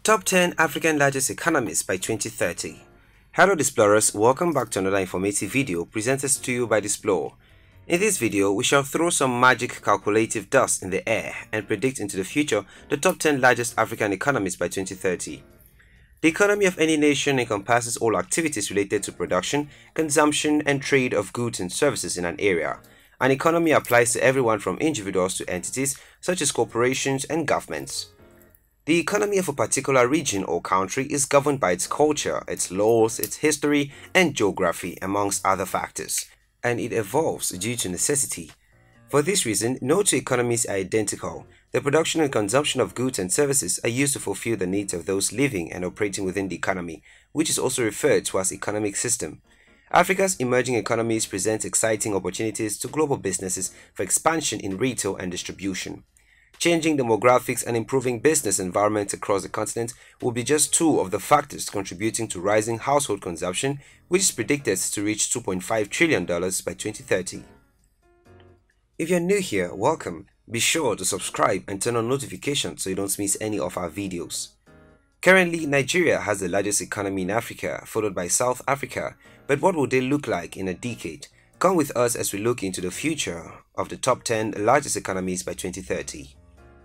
Top 10 African Largest Economies by 2030. Hello Explorers, welcome back to another informative video presented to you by Displore. In this video, we shall throw some magic calculative dust in the air and predict into the future the top 10 largest African economies by 2030. The economy of any nation encompasses all activities related to production, consumption, and trade of goods and services in an area. An economy applies to everyone from individuals to entities such as corporations and governments. The economy of a particular region or country is governed by its culture, its laws, its history, and geography, amongst other factors, and it evolves due to necessity. For this reason, no two economies are identical. The production and consumption of goods and services are used to fulfill the needs of those living and operating within the economy, which is also referred to as economic system. Africa's emerging economies present exciting opportunities to global businesses for expansion in retail and distribution. Changing demographics and improving business environments across the continent will be just two of the factors contributing to rising household consumption, which is predicted to reach $2.5 trillion by 2030. If you're new here, welcome. Be sure to subscribe and turn on notifications so you don't miss any of our videos. Currently, Nigeria has the largest economy in Africa, followed by South Africa, but what will they look like in a decade? Come with us as we look into the future of the top 10 largest economies by 2030.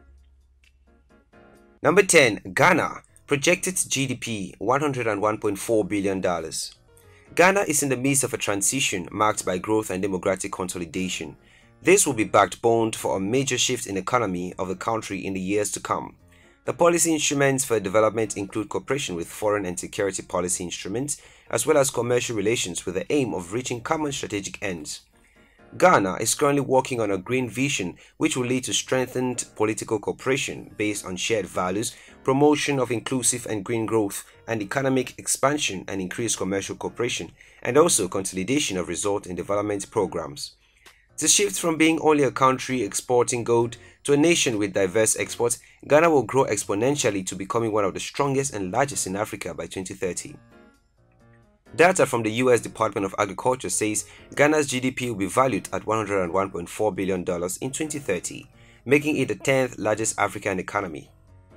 Number 10. Ghana. Projected GDP $101.4 billion. Ghana is in the midst of a transition marked by growth and demographic consolidation. This will be backbone for a major shift in the economy of the country in the years to come. The policy instruments for development include cooperation with foreign and security policy instruments, as well as commercial relations with the aim of reaching common strategic ends. Ghana is currently working on a green vision which will lead to strengthened political cooperation based on shared values, promotion of inclusive and green growth, and economic expansion and increased commercial cooperation, and also consolidation of result in development programs. To shift from being only a country exporting gold to a nation with diverse exports, Ghana will grow exponentially to becoming one of the strongest and largest in Africa by 2030. Data from the US Department of Agriculture says Ghana's GDP will be valued at $101.4 billion in 2030, making it the 10th largest African economy.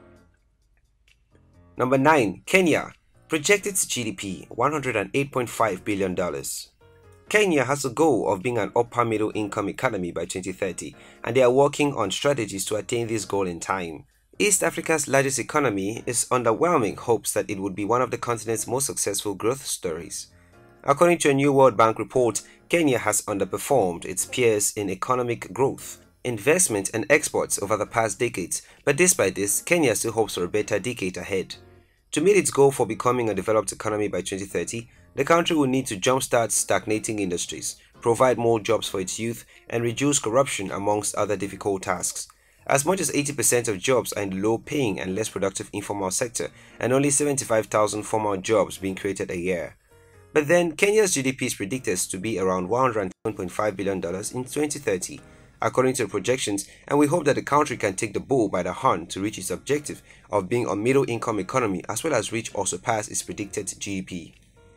Number 9. Kenya. Projected GDP $108.5 billion. Kenya has a goal of being an upper middle income economy by 2030, and they are working on strategies to attain this goal in time. East Africa's largest economy is underwhelming hopes that it would be one of the continent's most successful growth stories. According to a new World Bank report, Kenya has underperformed its peers in economic growth, investment and exports over the past decades, but despite this, Kenya still hopes for a better decade ahead. To meet its goal for becoming a developed economy by 2030, the country will need to jumpstart stagnating industries, provide more jobs for its youth, and reduce corruption amongst other difficult tasks. As much as 80% of jobs are in the low-paying and less productive informal sector, and only 75,000 formal jobs being created a year. But then, Kenya's GDP is predicted to be around $107.5 billion in 2030, according to the projections, and we hope that the country can take the bull by the horn to reach its objective of being a middle-income economy as well as reach or surpass its predicted GDP.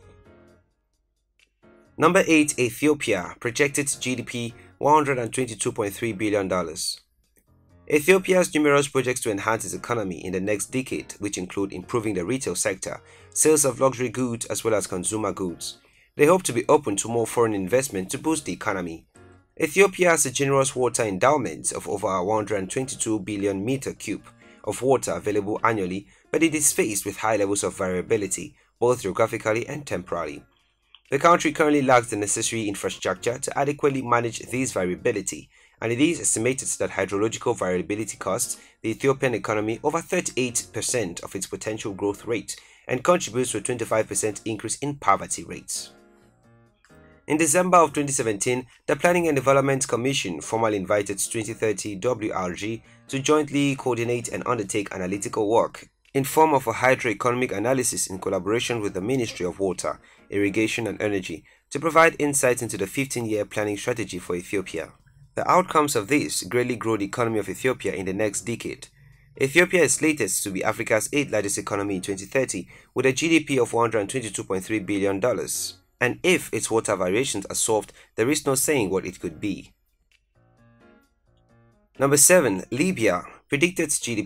Number 8. Ethiopia. Projected GDP $122.3 billion. Ethiopia's numerous projects to enhance its economy in the next decade, which include improving the retail sector, sales of luxury goods as well as consumer goods. They hope to be open to more foreign investment to boost the economy. Ethiopia has a generous water endowment of over 122 billion meter cube of water available annually, but it is faced with high levels of variability, both geographically and temporally. The country currently lacks the necessary infrastructure to adequately manage this variability, and it is estimated that hydrological variability costs the Ethiopian economy over 38% of its potential growth rate and contributes to a 25% increase in poverty rates. In December of 2017, the Planning and Development Commission formally invited 2030 WRG to jointly coordinate and undertake analytical work in form of a hydroeconomic analysis in collaboration with the Ministry of Water, Irrigation and Energy to provide insights into the 15-year planning strategy for Ethiopia. The outcomes of this greatly grow the economy of Ethiopia in the next decade. Ethiopia is slated to be Africa's 8th largest economy in 2030 with a GDP of $122.3 billion. And if its water variations are solved, there is no saying what it could be. Number 7. Libya. Predicted GDP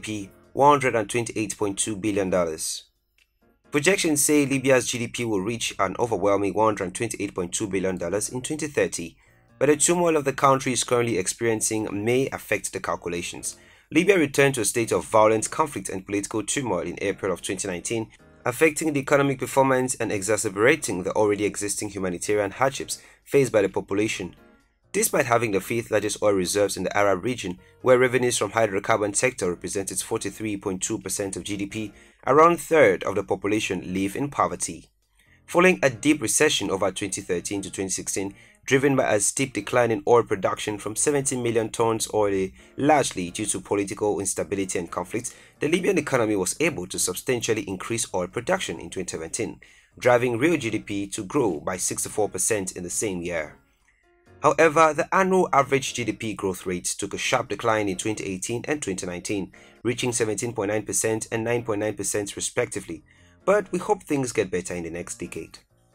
$128.2 billion. Projections say Libya's GDP will reach an overwhelming $128.2 billion in 2030, but the turmoil of the country is currently experiencing may affect the calculations. Libya returned to a state of violent conflict and political turmoil in April of 2019, affecting the economic performance and exacerbating the already existing humanitarian hardships faced by the population. Despite having the fifth largest oil reserves in the Arab region, where revenues from hydrocarbon sector represented 43.2% of GDP, around a third of the population live in poverty. Following a deep recession over 2013 to 2016, driven by a steep decline in oil production from 70 million tons oil, largely due to political instability and conflicts, the Libyan economy was able to substantially increase oil production in 2017, driving real GDP to grow by 64% in the same year. However, the annual average GDP growth rate took a sharp decline in 2018 and 2019, reaching 17.9% and 9.9% respectively, but we hope things get better in the next decade.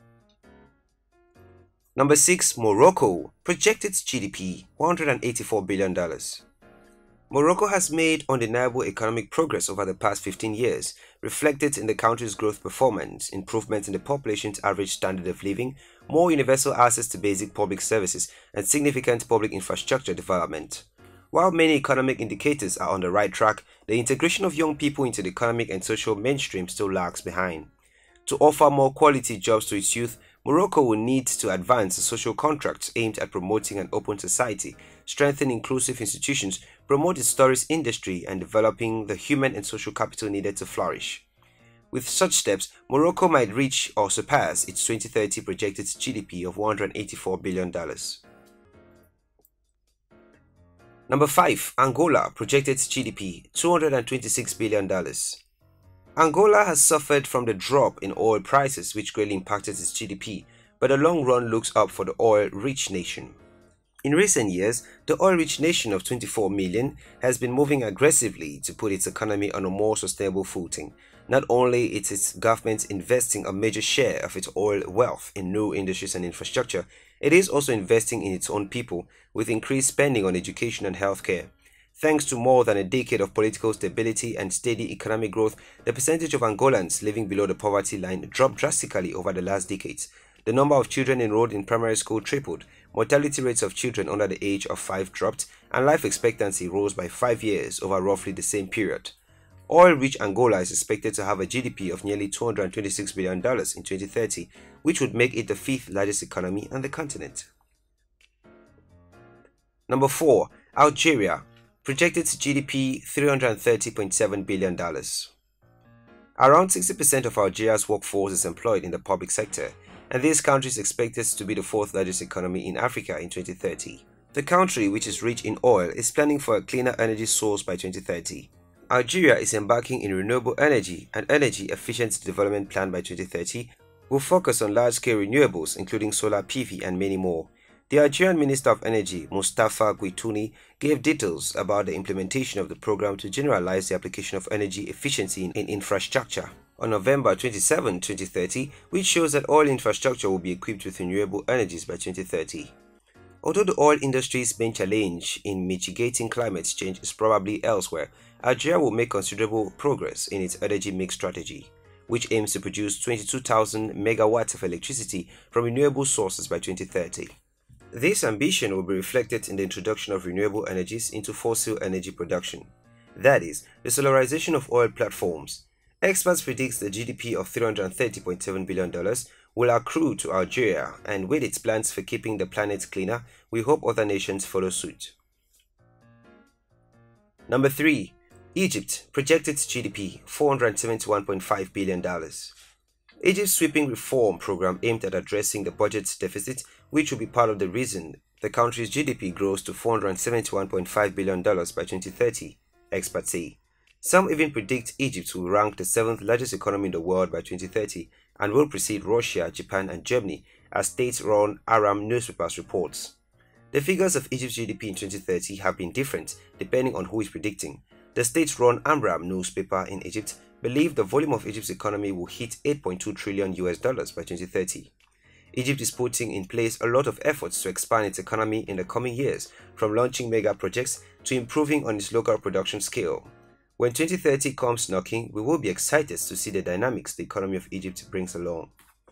Number 6. Morocco projected GDP $184 billion. Morocco has made undeniable economic progress over the past 15 years, reflected in the country's growth performance, improvements in the population's average standard of living, more universal access to basic public services, and significant public infrastructure development. While many economic indicators are on the right track, the integration of young people into the economic and social mainstream still lags behind. To offer more quality jobs to its youth, Morocco will need to advance the social contracts aimed at promoting an open society, strengthen inclusive institutions, promote its tourist industry, and developing the human and social capital needed to flourish. With such steps, Morocco might reach or surpass its 2030 projected GDP of $184 billion. Number 5. Angola projected GDP $226 billion. Angola has suffered from the drop in oil prices which greatly impacted its GDP, but the long run looks up for the oil-rich nation. In recent years, the oil-rich nation of 24 million has been moving aggressively to put its economy on a more sustainable footing. Not only is its government investing a major share of its oil wealth in new industries and infrastructure, it is also investing in its own people with increased spending on education and healthcare. Thanks to more than a decade of political stability and steady economic growth, the percentage of Angolans living below the poverty line dropped drastically over the last decades. The number of children enrolled in primary school tripled, mortality rates of children under the age of 5 dropped, and life expectancy rose by 5 years over roughly the same period. Oil-rich Angola is expected to have a GDP of nearly $226 billion in 2030, which would make it the 5th largest economy on the continent. Number 4. Algeria projected GDP $330.7 billion. Around 60% of Algeria's workforce is employed in the public sector, and this country is expected to be the 4th largest economy in Africa in 2030. The country, which is rich in oil, is planning for a cleaner energy source by 2030. Algeria is embarking in renewable energy and energy efficient development plan by 2030 will focus on large-scale renewables including solar PV and many more. The Algerian Minister of Energy, Mustafa Guitouni, gave details about the implementation of the program to generalize the application of energy efficiency in infrastructure on November 27, 2030, which shows that oil infrastructure will be equipped with renewable energies by 2030. Although the oil industry's main challenge in mitigating climate change is probably elsewhere, Algeria will make considerable progress in its energy mix strategy, which aims to produce 22,000 megawatts of electricity from renewable sources by 2030. This ambition will be reflected in the introduction of renewable energies into fossil energy production, that is, the solarization of oil platforms. Experts predict the GDP of $330.7 billion will accrue to Algeria, and with its plans for keeping the planet cleaner, we hope other nations follow suit. Number 3. Egypt projected GDP $471.5 billion. Egypt's sweeping reform program aimed at addressing the budget deficit, which will be part of the reason the country's GDP grows to $471.5 billion by 2030, experts say. Some even predict Egypt will rank the 7th largest economy in the world by 2030 and will precede Russia, Japan, and Germany, as state-run Aram newspapers reports. The figures of Egypt's GDP in 2030 have been different depending on who is predicting. The state-run Amram newspaper in Egypt believe the volume of Egypt's economy will hit $8.2 trillion by 2030. Egypt is putting in place a lot of efforts to expand its economy in the coming years, from launching mega projects to improving on its local production scale. When 2030 comes knocking, we will be excited to see the dynamics the economy of Egypt brings along.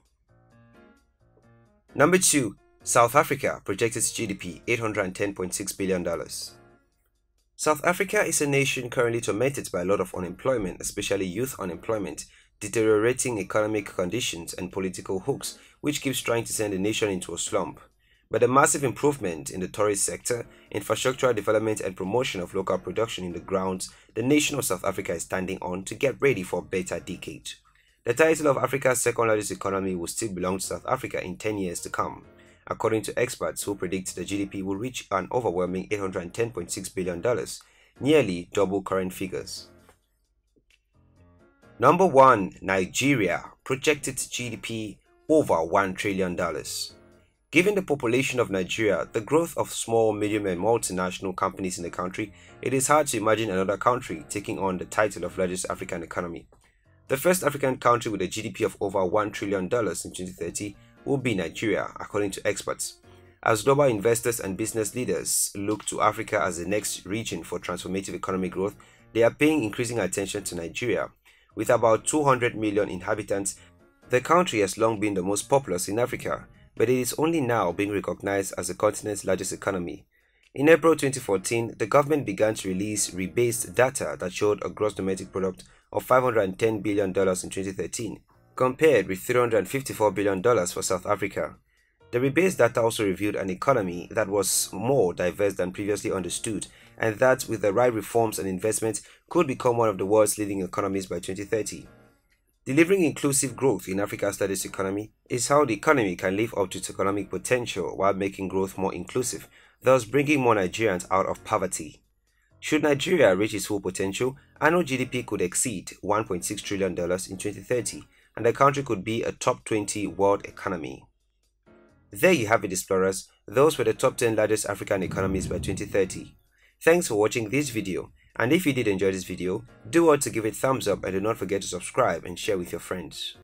Number 2. South Africa projects its GDP $810.6 billion. South Africa is a nation currently tormented by a lot of unemployment, especially youth unemployment, deteriorating economic conditions, and political hooks, which keeps trying to send the nation into a slump. But a massive improvement in the tourist sector, infrastructural development, and promotion of local production in the grounds the nation of South Africa is standing on to get ready for a better decade. The title of Africa's second largest economy will still belong to South Africa in 10 years to come, according to experts who predict the GDP will reach an overwhelming $810.6 billion, nearly double current figures. Number 1. Nigeria projected GDP over $1 trillion. Given the population of Nigeria, the growth of small, medium, and multinational companies in the country, it is hard to imagine another country taking on the title of largest African economy. The first African country with a GDP of over $1 trillion in 2030 will be Nigeria, according to experts. As global investors and business leaders look to Africa as the next region for transformative economic growth, they are paying increasing attention to Nigeria. With about 200 million inhabitants, the country has long been the most populous in Africa, but it is only now being recognized as the continent's largest economy. In April 2014, the government began to release rebased data that showed a gross domestic product of $510 billion in 2013, compared with $354 billion for South Africa. The rebased data also revealed an economy that was more diverse than previously understood, and that with the right reforms and investments could become one of the world's leading economies by 2030. Delivering inclusive growth in Africa's largest economy is how the economy can live up to its economic potential while making growth more inclusive, thus bringing more Nigerians out of poverty. Should Nigeria reach its full potential, annual GDP could exceed $1.6 trillion in 2030, and the country could be a top 20 world economy. There you have it, explorers. Those were the top 10 largest African economies by 2030. Thanks for watching this video, and if you did enjoy this video, do well to give it a thumbs up and do not forget to subscribe and share with your friends.